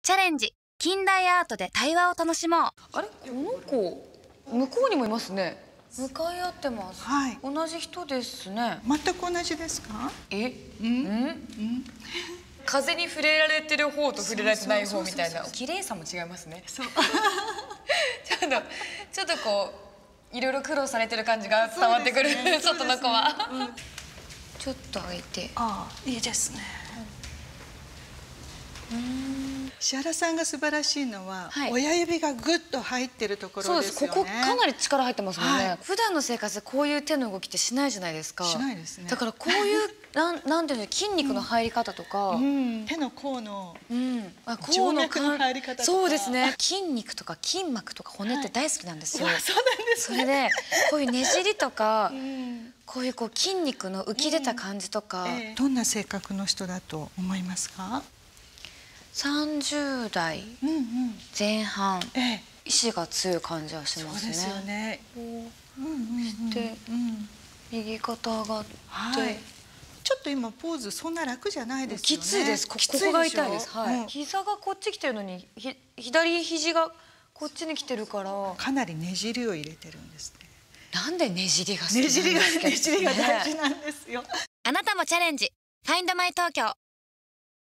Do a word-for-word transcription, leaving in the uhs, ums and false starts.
チャレンジ近代アートで対話を楽しもう。 あれ、この子向こうにもいますね。向かい合ってます。 はい。 同じ人ですね。 全く同じですか？ え、うん、うん、風に触れられてる方と触れられてない方みたいな綺麗さも違いますね。そう。ちょっとちょっとこういろいろ苦労されてる感じが伝わってくる、ね、外の子は。うん、ちょっと開いて。 ああ、いいですね。うん。石原さんが素晴らしいのは、はい、親指がグッと入ってるところですよね。 そうです。ここかなり力入ってますもんね。はい、普段の生活でこういう手の動きってしないじゃないですか。 しないですね。 だからこういうなんなんていうの筋肉の入り方とか、 うんうん、手の甲の、 うん、あ甲の入り方とか、 そうですね。筋肉とか筋膜とか骨って大好きなんですよ。はい、 そうなんですね。 それでこういうねじりとか、うん、こういうこう筋肉の浮き出た感じとか、うんえー、どんな性格の人だと思いますか？ さんじゅう代前半、うんうん、意志が強い感じはしますね。 そうですよね。 して、右肩上がって、はい、 ちょっと今ポーズそんな楽じゃないですよね。 きついです。ここが痛いです。はい。うん、膝がこっち来てるのに、ひ左肘がこっちに来てるから。かなりねじりを入れてるんですね。 なんでねじりが好きなんですか？ ねじりがねじりが大事なんですよ。 あなたもチャレンジ。ファインドマイ東京。